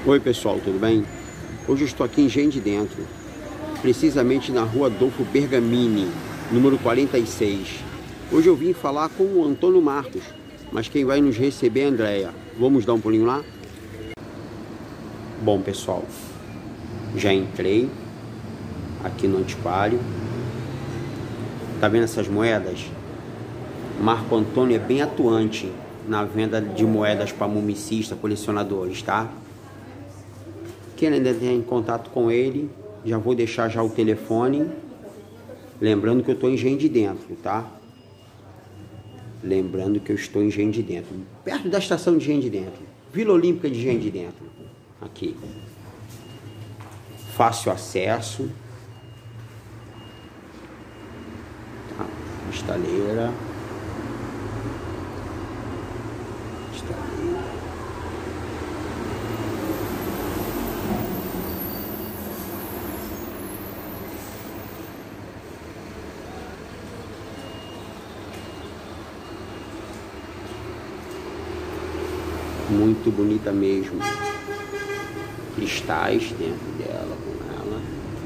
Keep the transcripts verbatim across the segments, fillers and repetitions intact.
Oi pessoal, tudo bem? Hoje eu estou aqui em Engenho de Dentro, precisamente na rua Adolfo Bergamini, número quarenta e seis. Hoje eu vim falar com o Antônio Marcos, mas quem vai nos receber é a Andréia. Vamos dar um pulinho lá? Bom pessoal, já entrei aqui no antiquário. Tá vendo essas moedas? Marco Antônio é bem atuante na venda de moedas para mumicistas, colecionadores, tá? Quem ainda tem contato com ele, já vou deixar já o telefone. Lembrando que eu estou em Engenho de Dentro, tá? Lembrando que eu estou em Engenho de Dentro, perto da estação de Engenho de Dentro, Vila Olímpica de Engenho de Dentro, aqui. Fácil acesso. Tá? Estaleira. Estaleira. Muito bonita mesmo. Cristais dentro dela, com ela.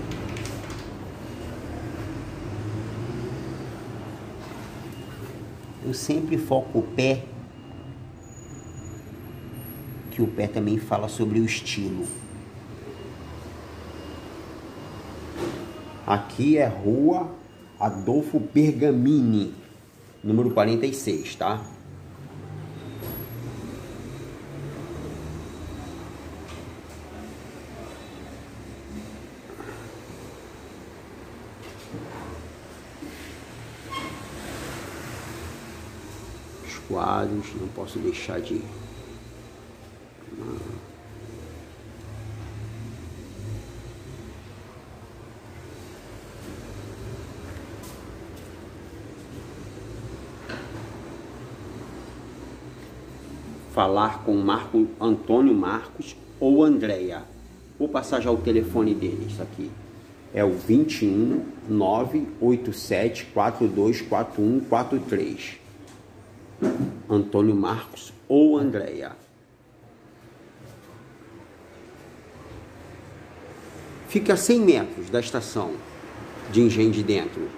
Eu sempre foco o pé, que o pé também fala sobre o estilo. Aqui é Rua Adolfo Bergamini, número quarenta e seis, tá? Quadros, não posso deixar de falar com Marco Antônio Marcos ou Andréia. Vou passar já o telefone deles aqui. É o vinte e um, nove oito sete, quatro dois quatro um quatro três. Antônio Marcos ou Andréia. Fica a cem metros da estação de Engenho de Dentro.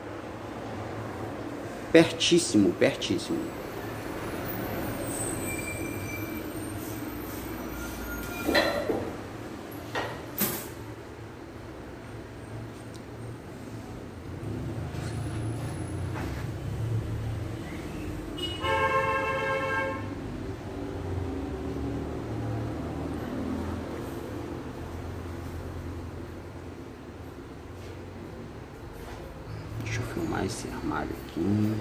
Pertíssimo, pertíssimo. Deixa eu filmar esse armário aqui.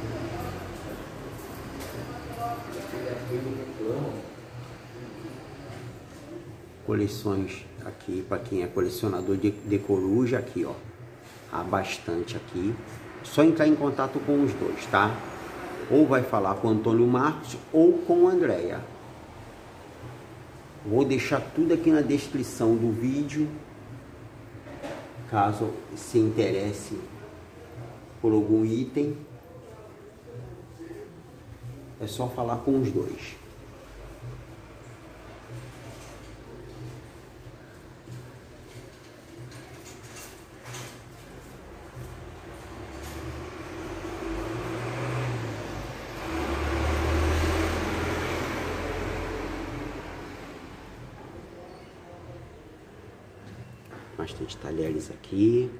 Coleções aqui, para quem é colecionador de, de coruja, aqui ó. Há bastante aqui. Só entrar em contato com os dois, tá? Ou vai falar com o Antônio Marcos ou com a Andréia. Vou deixar tudo aqui na descrição do vídeo, caso se interesse por algum item, é só falar com os dois. Bastante talheres aqui.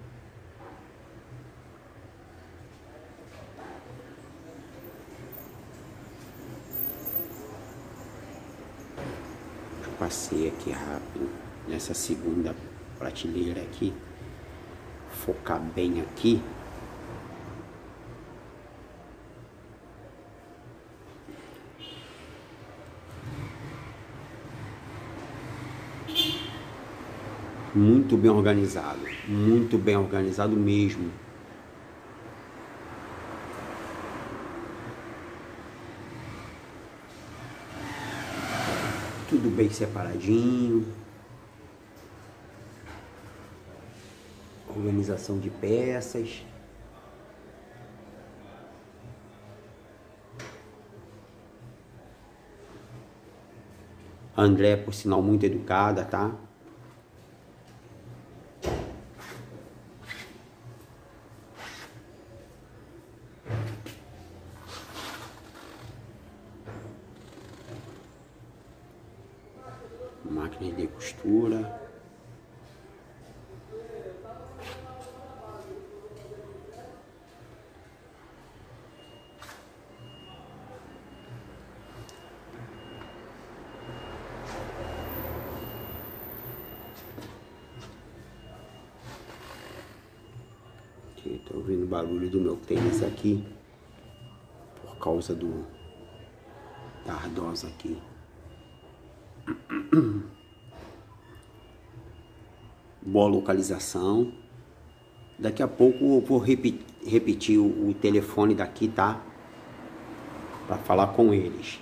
Passei aqui rápido nessa segunda prateleira aqui, focar bem aqui. Muito bem organizado, muito bem organizado mesmo. Tudo bem separadinho. Organização de peças. A Andréia, por sinal, muito educada, tá? Máquina de costura. Estou ouvindo o barulho do meu tênis aqui, por causa do da ardosa aqui. Boa localização. Daqui a pouco eu vou repetir, repetir o, o telefone daqui, tá? Para falar com eles.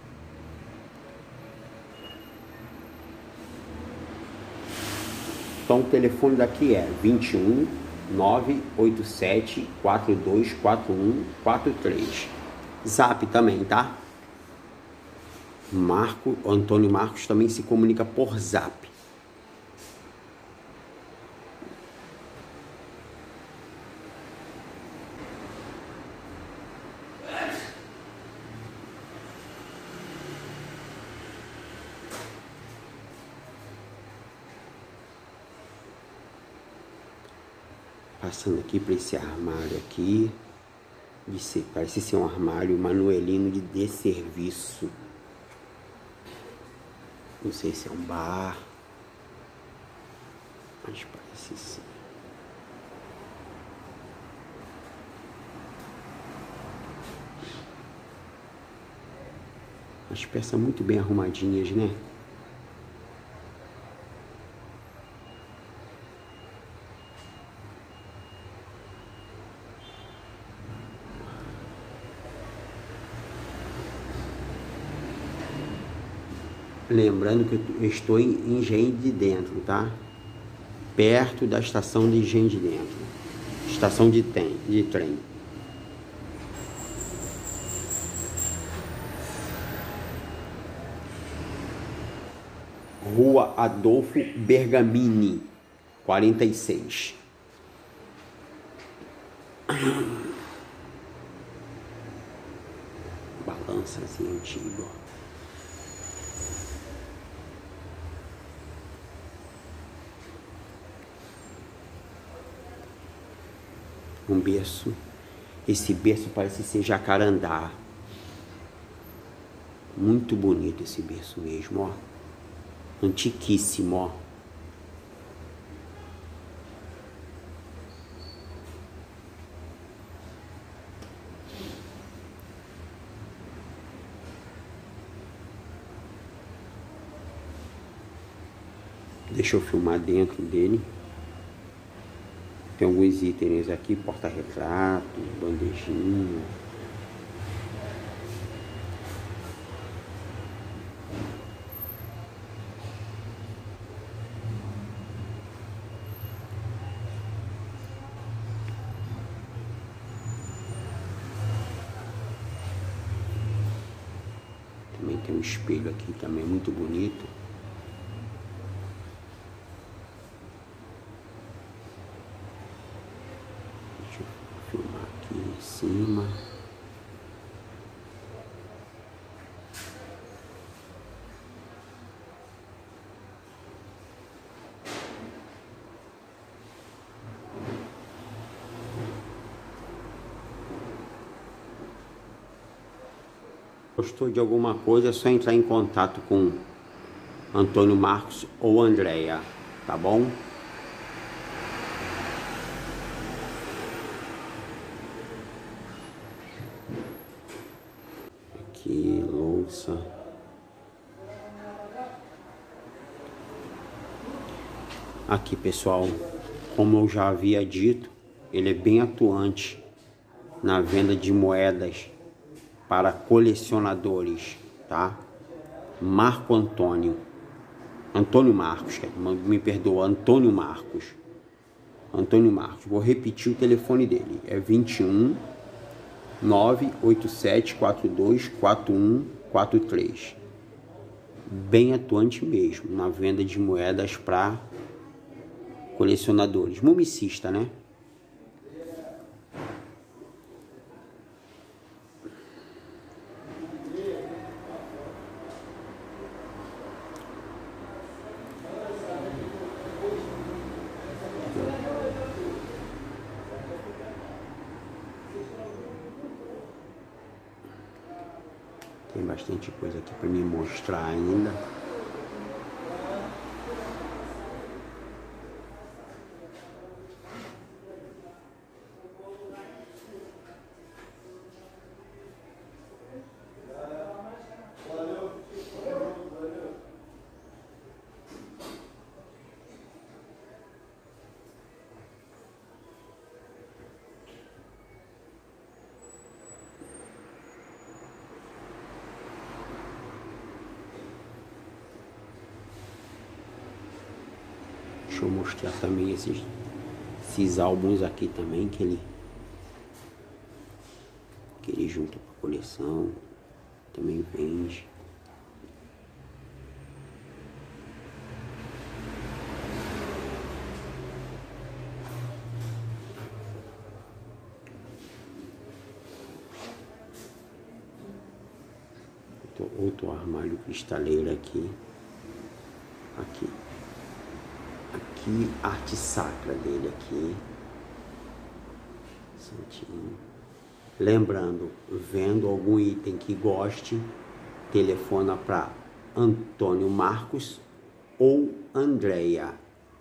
Então o telefone daqui é vinte e um, nove oito sete, quatro dois quatro um, quatro três. Zap também, tá? Marco, Antônio Marcos também se comunica por Zap. Passando aqui para esse armário aqui, de ser, parece ser um armário manuelino de desserviço. Não sei se é um bar, mas parece ser. As peças muito bem arrumadinhas, né? Lembrando que eu estou em Engenho de Dentro, tá? Perto da estação de Engenho de Dentro. Estação de trem. De trem. Rua Adolfo Bergamini, quarenta e seis. Balançazinha antiga. Um berço. Esse berço parece ser jacarandá. Muito bonito esse berço mesmo, ó. Antiquíssimo, ó. Deixa eu filmar dentro dele. Tem alguns itens aqui, porta-retrato, bandejinha. Também tem um espelho aqui também muito bonito. Filmar aqui em cima. Gostou de alguma coisa, é só entrar em contato com Antônio Marcos ou Andréia, tá bom? Aqui, louça. Aqui, pessoal, como eu já havia dito, ele é bem atuante na venda de moedas para colecionadores, tá? Marco Antônio, Antônio Marcos, me perdoa, Antônio Marcos, Antônio Marcos, vou repetir o telefone dele, é vinte e um, nove oito sete, quatro dois quatro um, quatro três, bem atuante mesmo na venda de moedas para colecionadores, mumicista, né? Tem bastante coisa aqui para me mostrar ainda. Deixa eu mostrar também esses, esses álbuns aqui também que ele, que ele junta com a coleção, também vende. Outro armário cristaleiro aqui. Aqui. Aqui, arte sacra dele aqui. Santinho. Lembrando, vendo algum item que goste, telefona para Antônio Marcos ou Andréia.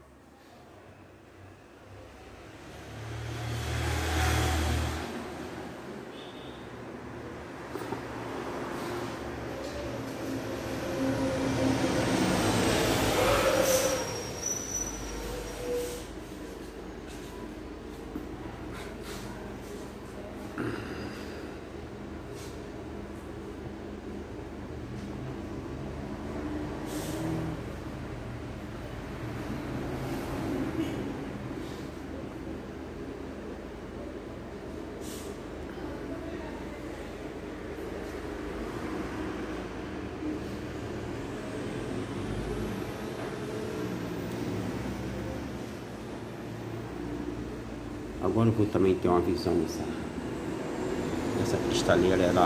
Agora eu vou também ter uma visão nessa, nessa cristaleira, ela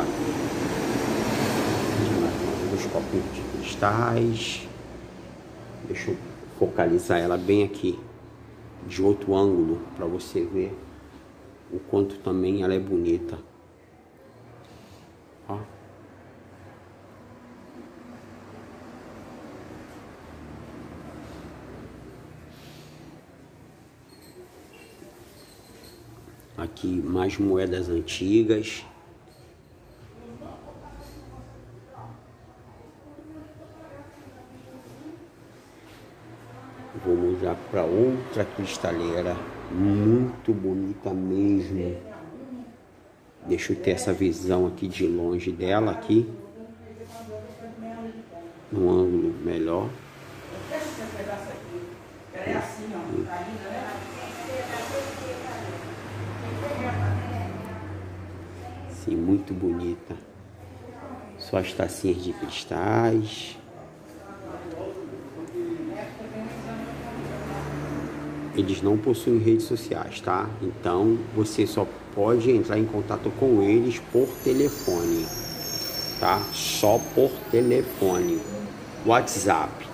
dos copinhos de cristais. Deixa eu focalizar ela bem aqui, de outro ângulo, para você ver o quanto também ela é bonita. Ó. Aqui mais moedas antigas. Vou mudar para outra cristaleira, muito bonita mesmo. Deixa eu ter essa visão aqui de longe dela aqui, num ângulo melhor. Sim, muito bonita. Suas tacinhas de cristais. Eles não possuem redes sociais, tá? Então você só pode entrar em contato com eles por telefone, tá? Só por telefone, WhatsApp.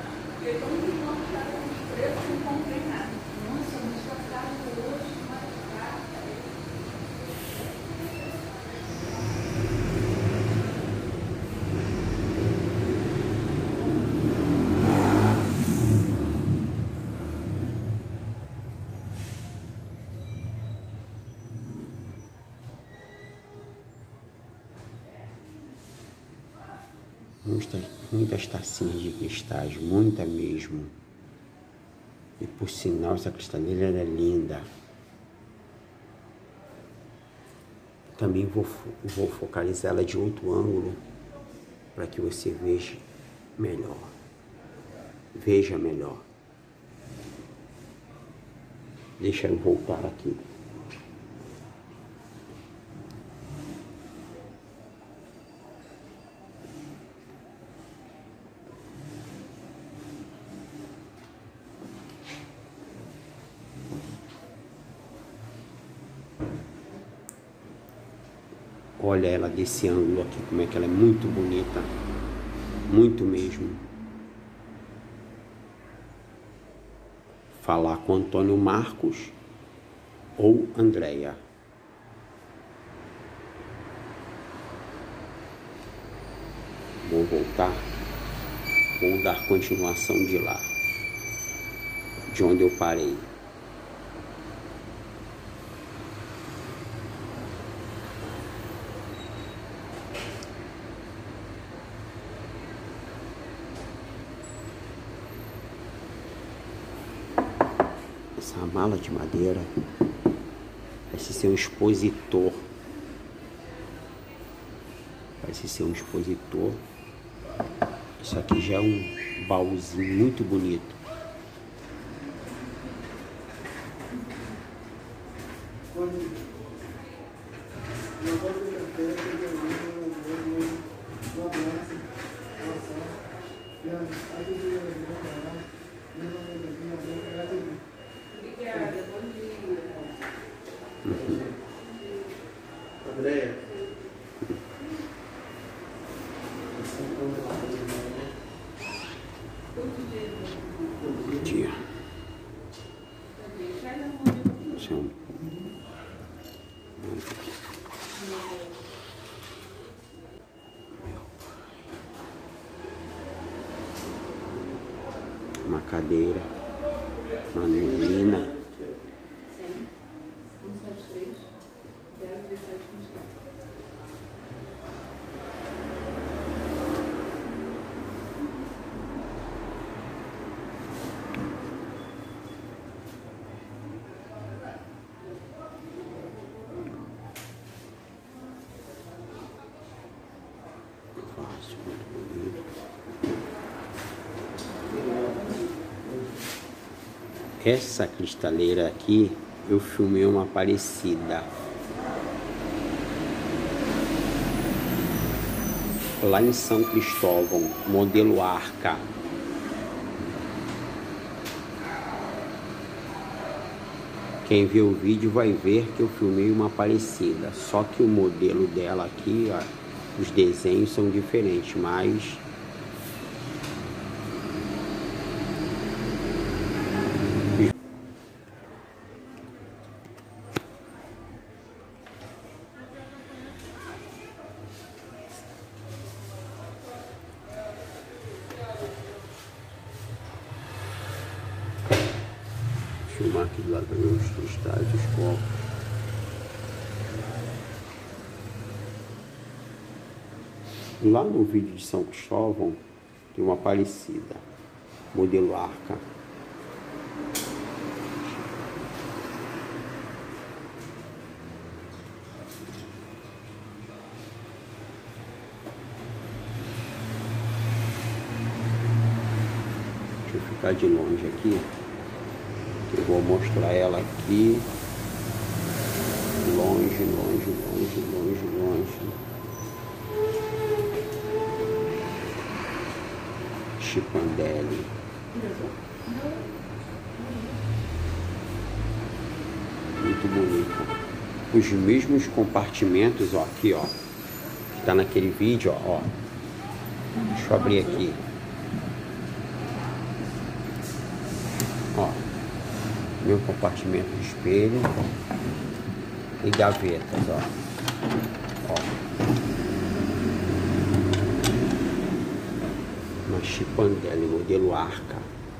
Muitas, muitas tacinhas de cristais, muita mesmo. E por sinal, essa cristaleira é linda. Também vou, vou focalizar ela de outro ângulo para que você veja melhor. Veja melhor. Deixa eu voltar aqui. Olha ela desse ângulo aqui, como é que ela é muito bonita. Muito mesmo. Falar com Antônio Marcos ou Andréia. Vou voltar. Vou dar continuação de lá. De onde eu parei. Essa mala de madeira parece ser um expositor. Parece ser um expositor. Isso aqui já é um baúzinho muito bonito. Andréia. Dia. Isso é um... Uma cadeira, uma menina. Essa cristaleira aqui, eu filmei uma parecida. Lá em São Cristóvão, modelo Arca. Quem vê o vídeo vai ver que eu filmei uma parecida. Só que o modelo dela aqui, ó, os desenhos são diferentes, mas... filmar aqui do lado dos cristais, dos copos. Lá no vídeo de São Cristóvão tem uma parecida, modelo Arca. Deixa eu ficar de longe aqui. Eu vou mostrar ela aqui, longe, longe, longe, longe, longe. Chipandele. Muito bonita. Os mesmos compartimentos, ó, aqui, ó, que tá naquele vídeo, ó, ó. Deixa eu abrir aqui. Ó. Meu compartimento de espelho e gavetas, ó. Ó. Uma Chipandele, modelo Arca.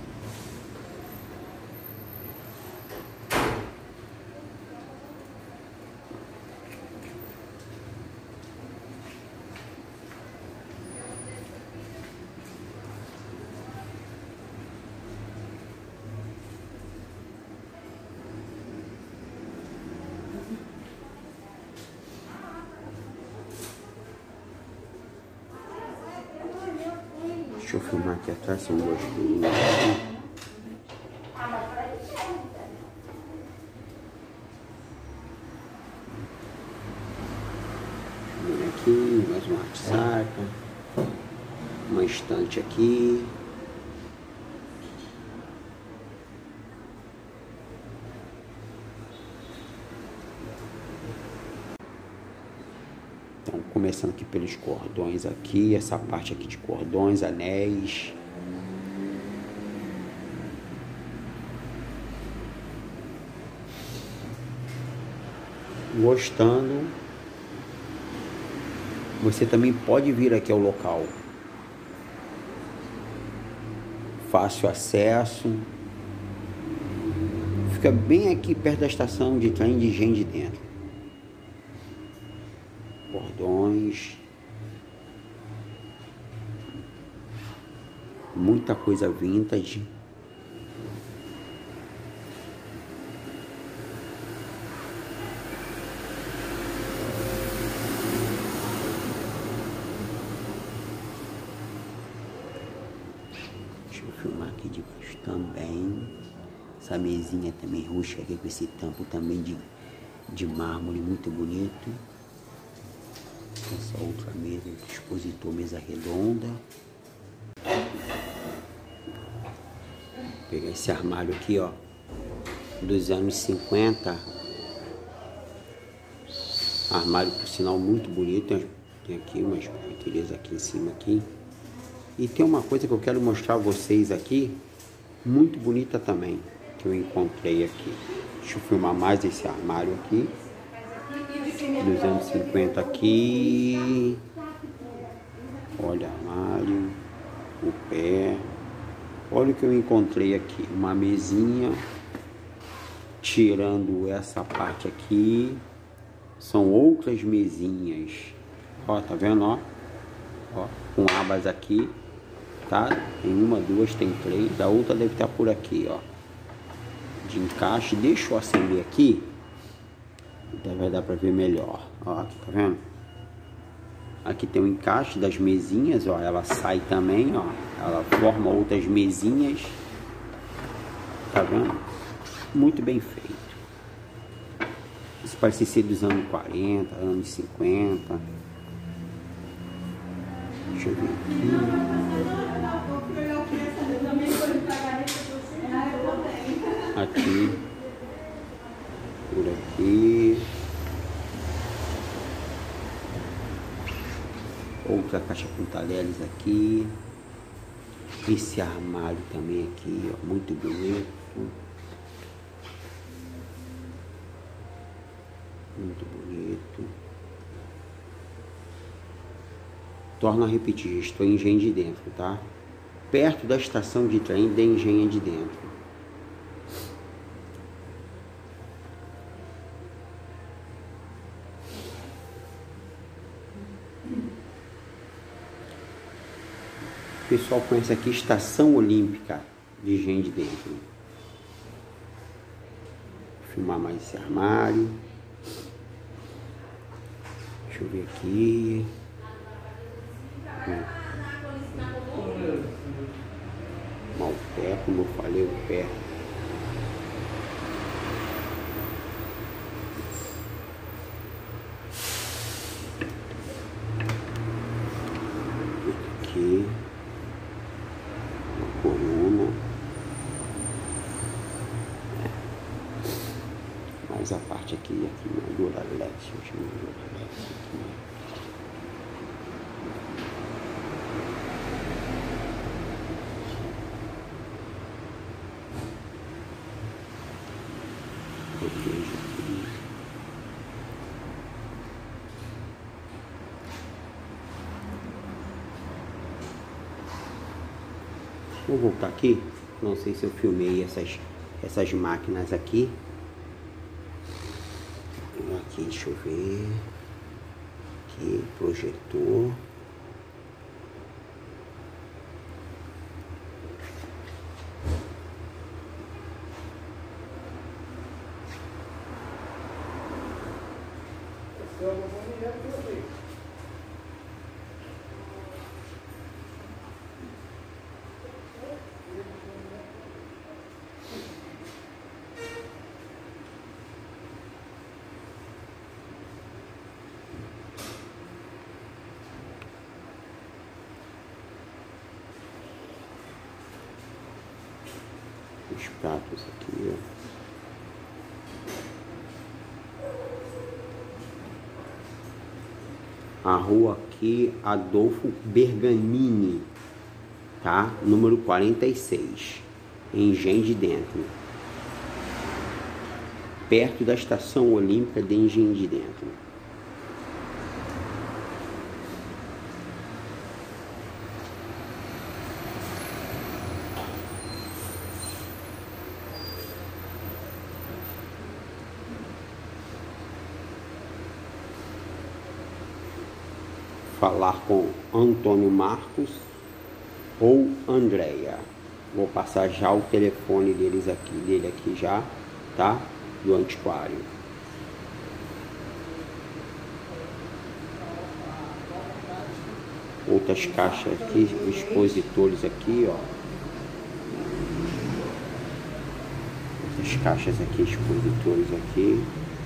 Deixa eu filmar aqui atrás, são dois pulinhos aqui. Aqui, mais uma arte saca. Uma estante aqui. começando aqui pelos cordões aqui, essa parte aqui de cordões, anéis. Gostando, você também pode vir aqui ao local. Fácil acesso. Fica bem aqui perto da estação de trem de Engenho de Dentro. Cordões. Muita coisa vintage. Deixa eu filmar aqui de baixo também. Essa mesinha também rústica aqui com esse tampo também de, de mármore muito bonito. Essa outra mesa, expositor, mesa redonda. Vou pegar esse armário aqui, ó, dos anos cinquenta. Armário, por sinal, muito bonito. Tem aqui umas porteiras aqui em cima aqui. E tem uma coisa que eu quero mostrar a vocês aqui, muito bonita também, que eu encontrei aqui. Deixa eu filmar mais esse armário aqui, dos anos cinquenta aqui. Olha o armário, o pé. Olha o que eu encontrei aqui, uma mesinha, tirando essa parte aqui, são outras mesinhas. Ó, tá vendo, ó? Ó, com abas aqui, tá? Tem uma, duas, tem três. A outra deve estar por aqui, ó, de encaixe. Deixa eu acender aqui, então vai dar pra ver melhor. Ó, aqui, tá vendo? Aqui tem o encaixe das mesinhas, ó. Ela sai também, ó. Ela forma outras mesinhas. Tá vendo? Muito bem feito. Isso parece ser dos anos quarenta, anos cinquenta. Deixa eu ver aqui. Aqui. Por aqui. Outra caixa com talheres aqui. Esse armário também aqui, ó, muito bonito. Muito bonito. Torno a repetir, estou em Engenho de Dentro, tá? Perto da estação de trem de Engenho de Dentro. O pessoal conhece aqui Estação Olímpica de Engenho de Dentro. Vou filmar mais esse armário. Deixa eu ver aqui. Mal pé, como eu falei, o pé. Aqui. Coluna, mais a parte aqui, aqui na Duralex, eu chamo de Duralex aqui. Veja aqui. Vou voltar aqui, não sei se eu filmei essas, essas máquinas aqui. Aqui, deixa eu ver. Aqui, projetor. Os pratos aqui, ó. A rua aqui, Adolfo Bergamini, tá? Número quarenta e seis, em Engenho de Dentro. Perto da Estação Olímpica de Engenho de Dentro. Falar com Antônio Marcos ou Andréia. Vou passar já o telefone deles aqui, dele aqui já, tá? Do antiquário. Outras caixas aqui, expositores aqui, ó. Outras caixas aqui, expositores aqui.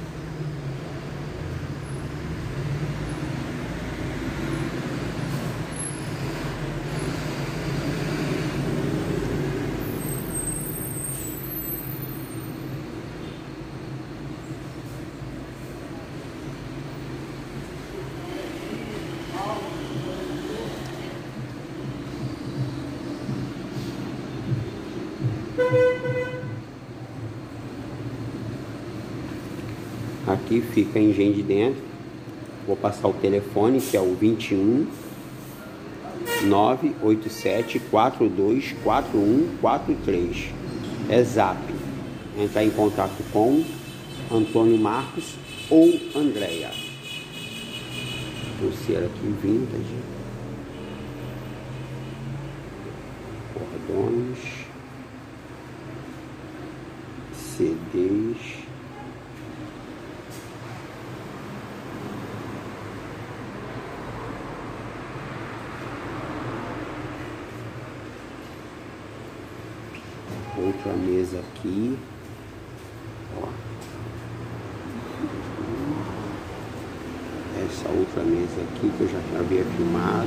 Aqui fica Engenho de Dentro. Vou passar o telefone, que é o vinte e um, nove oito sete, quatro dois quatro um quatro três. É Zap. Entrar em contato com Antônio Marcos ou Andréia. Pulseira aqui vintage. Cordões. C Ds. Outra mesa aqui, ó. Essa outra mesa aqui que eu já havia filmado.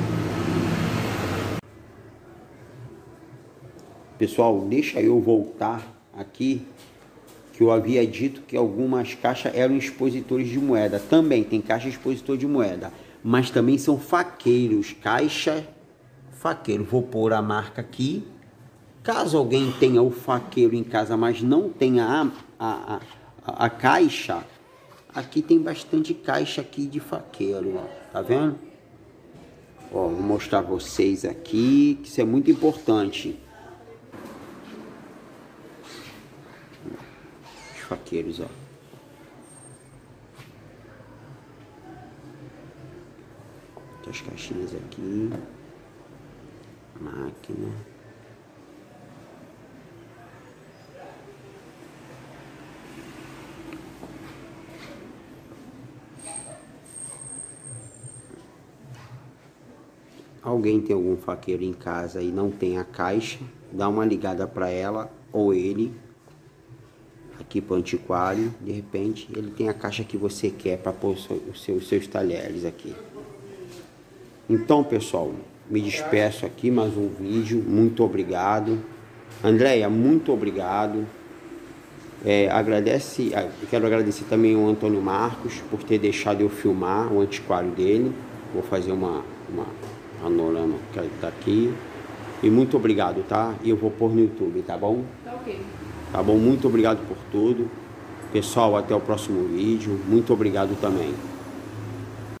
Pessoal, deixa eu voltar aqui, que eu havia dito que algumas caixas eram expositores de moeda. Também tem caixa expositor de moeda, mas também são faqueiros, caixa faqueiro. Vou pôr a marca aqui. Caso alguém tenha o faqueiro em casa, mas não tenha a, a, a, a caixa, aqui tem bastante caixa aqui de faqueiro, ó. Tá vendo? Ó, vou mostrar pra vocês aqui, que isso é muito importante. Os faqueiros, ó. Tem as caixinhas aqui. Máquina. Alguém tem algum faqueiro em casa e não tem a caixa, dá uma ligada para ela ou ele, aqui para o antiquário. De repente ele tem a caixa que você quer para pôr os seus, seus talheres aqui. Então, pessoal, me despeço aqui, mais um vídeo. Muito obrigado. Andréia, muito obrigado. É, agradece, quero agradecer também ao Antônio Marcos por ter deixado eu filmar o antiquário dele. Vou fazer uma... uma panorama que tá aqui. E muito obrigado, tá? E eu vou pôr no YouTube, tá bom? Tá ok. Tá bom? Muito obrigado por tudo. Pessoal, até o próximo vídeo. Muito obrigado também.